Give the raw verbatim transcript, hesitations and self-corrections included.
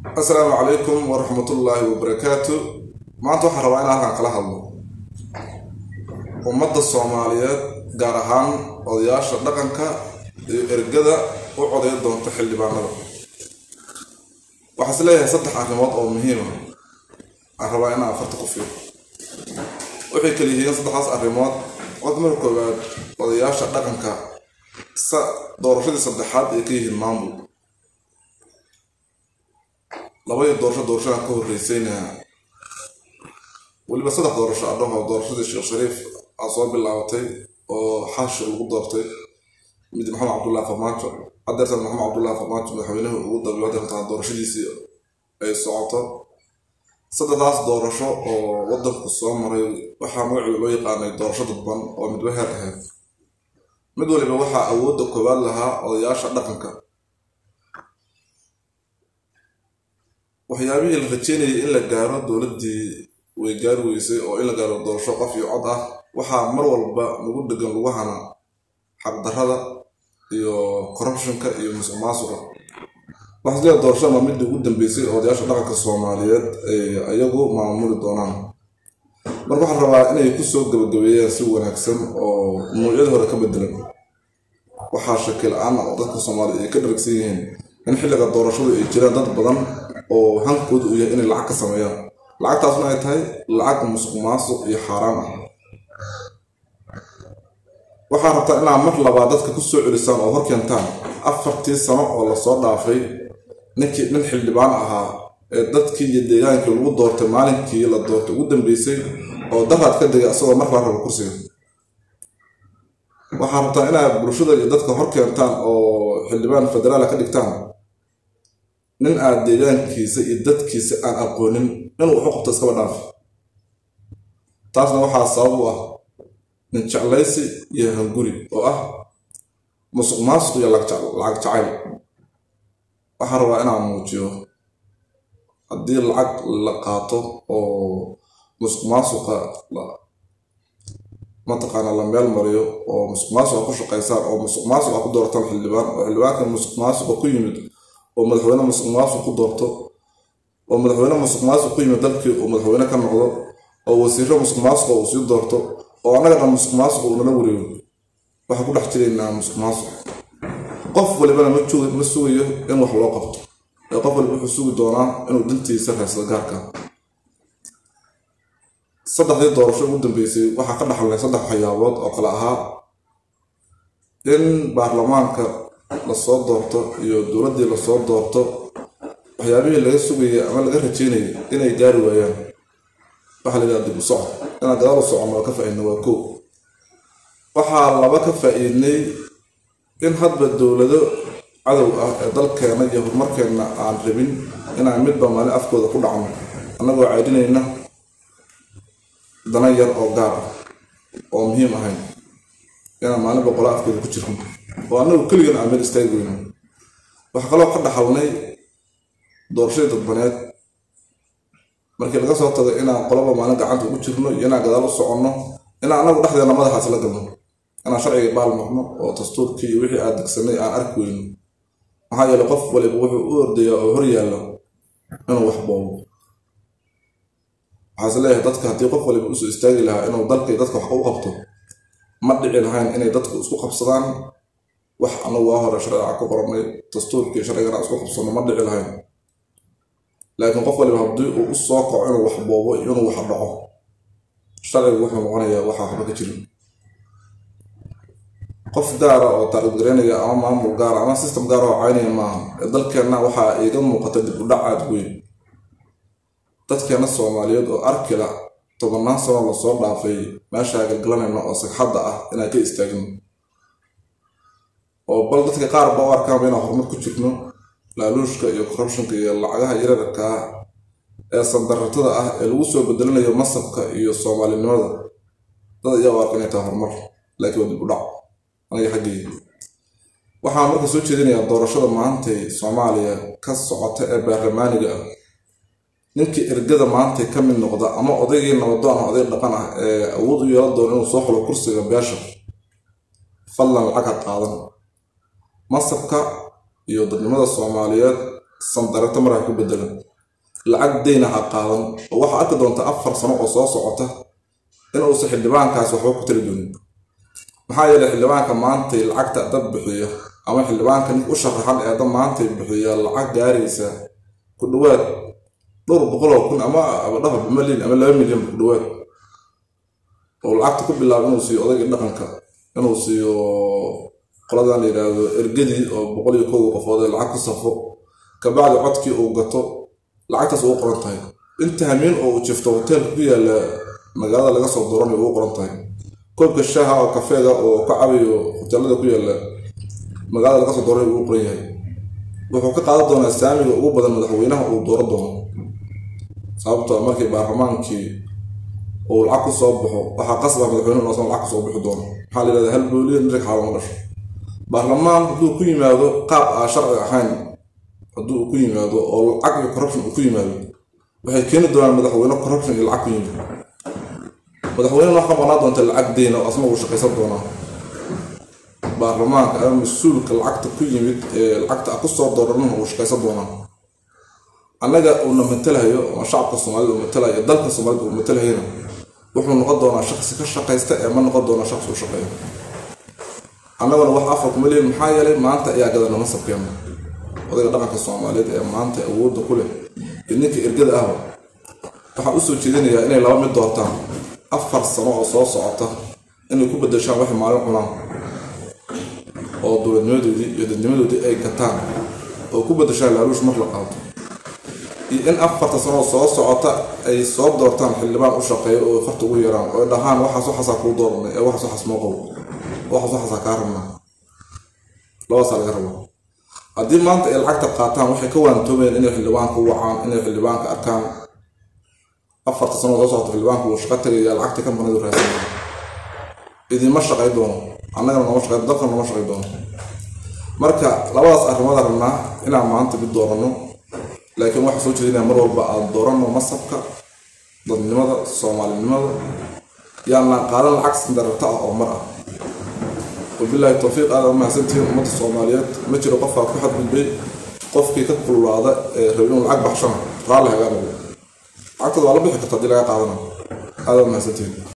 السلام عليكم ورحمة الله وبركاته. ما أنتوا حروانا عن كلا هذا ومدة الصوماليات جارهان وضياش دقنك إرجدا وعضي دون تحل بعمره وحصلها سطح عقمات أو مهمة حروانا فرتقوا فيه وحي كليه سطح عص عقمات وضمر كبار وضياش دقنك س دورشة صدحات يكيه المامو لبي دورشة دورشة كور رئيسين واللي بس صدق دورشة عندهم دورشة الشيخ شريف أصواب العوتي وحاش الغضبتي مد محمد عبد الله فرماتو قدرت محمد عبد الله فرماتو حوينه الغضب الوضع بتاع دورشة دي سي أي صعوبة صدق داس دورشة ووضع قصام مري وحامل علوي قاني دورشة ضبان ومدوها هذا مدول بوحة أود قبال لها وضياش دقنك وحيابي الفتشيني إلا جارو دولدي ويجارو يسي أو إلا جارو دورشة قفي عضة وحا مرول با نقول دقن وحنا حق درهذا يو كوربشن كا يو مسؤماسورة وحصلي دورشة ما مد قدام بيسي أو دياش دقنك الصوماليات أيجو معمول الدونان مربح الرواية إنه يكسو قبل سوى نكسم أو موجود هو ركب الدرب وحاشكل عن أوضاع الصومالية كدركسيين إن حلقة الدورشة الجيران ضد بدن أو هنقود ويا إن العك سمايا العك تصنع هاي العك مسقماس يحرام وحرت أنا مثل بعضك كسر لسان أو هركنتان أفرتي سنة ولا صار ضعفي نك نحل بعنها ضدك يديان كل ودور تمالك كي لا دور تقدم بيسي أو دفعت كده أصلا مرة على الكرسي وحرت أنا برشودة ضدك هركنتان أو حلبان فدرالة كدكتان nin aad deegaankiisa iyo dadkiisa aan aqoonin inuu xuquuqta iska wadhaaf taasna waxaa sabab u ah nin jeclaysi iyo hanguri oo ah musuqmaasuq iyo lacag jacayl waxaan rabaa inaan muujiyo haddii lacag la qaato oo musuqmaasuqa mataqaana la meel mariyo oo musuqmaasuqa ku shaqaysaan oo musuqmaasuqa ku doortaan xildhibaan oo xildhibaanka musuqmaasuqa ku yimid ومدحونا مسقماس وقدرته ومدحونا مسقماس وقيمة ذلك ومدحونا كان نقضه أو وسيرة مسقماس ووسير دارته أو أنا قدر مسقماس ونلوريه وحقول أحتري إنها مسقماس قف اللي بنا متشوه مسويه إنه حلاقته قف اللي بحسوه دونا إنه دلتي سرها سلقارك صدق ذي دور شو قدام بيسي وحقنا حلنا صدق حياوات أو قلعها إن برلمانك lasoo doorto iyo dawladii lasoo doorto waxyaabihii laga sugayay ama laga rajeynayay inay gaari waayaan waxa la yiraahdo dib u socod inaan gadaal u socono ka faa'iidno waa koow waxaa laba ka faa'iidnay in hadba dawlado cadow ah ee dalkeena iyo horumarkeena aan rabin inaan midba maalin afkooda ku dhacno annagoo caydinayna dana yar oo gaar ah oo muhiim ahayn inaan maalin boqol afkooda ku jirno وأنا كل يوم أعمل استيقظنا وحقلوا قد حولني دور شيء تبنيت مركي القصة تضع إنا قلبا ما نقع عنده وجهنا ينا قدر الصعونة إنا أنا وضحت أنا ماذا حصل لنا أنا شرعي بال محمد وتستور كي وحي عندك سنة عن أركوين هاي لقف ولا بوح أوردي أو هريا له أنا وحبه حصل له ضدك هتي قف ولا بوس استاجلها إنه ضلك ضدك حقوق قبته ما تدعي الهين إنه ضدك أسوق بصدان wax ana waa hore sharci ku qornay dastuurkii sharciga isku qabsano ma dhici lahayn laakiin qof waliba haddii uu u soo kaco inuu wax boobo inuu wax dhaco sharcigu wuxuu noqonayaa waxa waxba ka jirin qof gaar ah oo taageeraya ama maamul gaar ama system gaar ah oo caynaya maaha dalkeena waxaa iiga muuqata dib u dhac aad weyn dadkeena Soomaaliyeed oo arkila tobanaan sano la soo dhaafay meesha galgalanayna oo sagxadda ah inay ka istaagin oo bal dadka qaar baa arkaan inaan horumar ku jirno laaluushka iyo corruptionka iyo lacagaha yararka ee sandarratada ah ee lagu soo bedelanayo masabka iyo Soomaalinimada dad ayaa arkaan inay tahay horumar laakiin waa dib u dhac aniga xaggii waxaan markaa soo jeedinayaa doorashada maanta ee Soomaaliya ka socota ee baarlamaaniga ah ninkii ergada maanta ka mid noqda ama odaygii nabadoon oday dhaqan ah ee awood u yeelan doona inuu soo xulo kursiga beesha fadlan lacag qaadan masabka iyo dadnimada Soomaaliyeed sandarata markaa ku bedelan lacag deyna ha qaadan oo waxa arki doonta afar sano oo soo socota inuu si xildhibaankaas waxba ku tiri doonin maxaa yeelay xildhibaanka maanta lacagta dad bixiyo ama xildhibaanka nin u sharaxan ee dad maanta bixiyo lacag gaaraysa ku dhawaad dhowr boqol oo kun ama dhafa milyan ama laba milyan ku dhawaad oo lacagta ku bilaabo inuu siiyo odayga dhaqanka inuu siiyo qoladan la yiraahdo ergadii oo boqol iyo kow qofood lacag ku safo ka bacdi codkii uu gato lacagtaas uu qoran tahay inta hameen oo jifto hotel ku yaala magaalada laga soo dooranayo uu qoran tahay koobka shaaha oo kafeega oo ka cabiyo hotelada ku yaala magaalada laga soo dooranayo uu qoran yahay wuxuu ka qaadan doonaa saamiga ugu badan madaxweynaha uu dooran doono sababtoo markii baarlamaankii oo lacag ku soo baxo waxa qasba madaxweynuhu oo lacag ku soo bixi doono waxa la yiraahdaa hal bilyan rag xaalad dhasho baarlamaan hadduu ku yimaado qaab aan sharci ahayn hadduu ku yimaado oo lacag iyo corruption ku yimaado waxay keeni doonaan madaxweyne corruption iyo lacag ku yimaado madaxweynuhu waxa banaan doonta lacag deena oo asma uu shaqaysan doona baarlamaanka ama mas'uulka lacagta ku yimid ee lacagta ku soo dooranna uu shaqaysan doona annaga uu matalayo oo shacabka Soomaaliyeed uu matalayo dalka Soomaaliyeed uu matalayo wuxuu noqon doonaa shakhsi ka shaqaysta ee ma noqon doonaa shakhsi u shaqeeyo annaguna wax afar milyan maxaa yeelay maanta ayaa gadana nasabkeena odayga dhaqanka Soomaaliyeed ee maanta awood ku leh ninka ergada ah waxa uu soo jeedinayaa inay laba mid doortaan afar sano oo soo socota inay ku bedeshaan wax maalin cunaan oo dowladnimadoodii iyo dadnimadoodii ay gataan oo ku bedeshaan laaluush mar la qaato in afarta sano soo socota ay soo doortaan xildhibaan u shaqeeyo oo farta ugu yaraan oo dhahaan waxa soo xasaa ku dooranay ee waxa soo xasmoo qow waxa soo xasaa ka rabna laba sal garabo haddii maanta ay lacagta qaataan waxay ka waantoobeen inay xildhibaanku wacaan inay xildhibaanka arkaan afarta sano soo socota xildhibaanku uu shaqo tagaya lacagta ka banadu raadsan idima shaqay doono annaga noo shaqay dadka noo shaqay doono marka labadaas arrimood rabnaa inaan maanta mid doorano laakiin waxa soo jeedinaa mar walba aan doorano masabka dadnimada Soomaalinimada yaan la qaadan lacag sandarata oo mar ah wabillahi tawfiiq aad ma hasantiin ummadda Soomaaliyeed ma jiro qof ku xadgudbay qofkii ka kululaada ee rabin lacag baxshan raali hagaagay lacagta waa la bixi kartaa dil laga qaadana aad ma hasantiin